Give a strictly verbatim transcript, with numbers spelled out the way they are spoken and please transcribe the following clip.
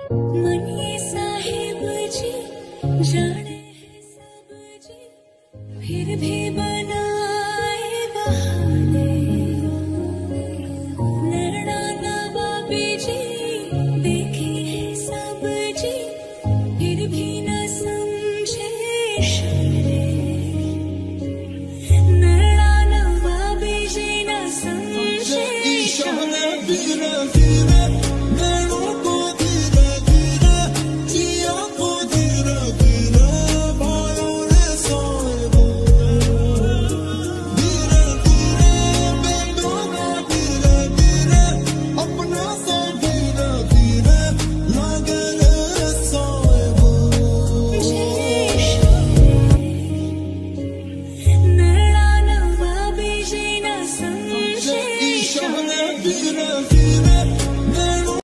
Money Sahib जी जाने हैं सब जी, फिर भी बनाए बहाने। नैना नवाबी जी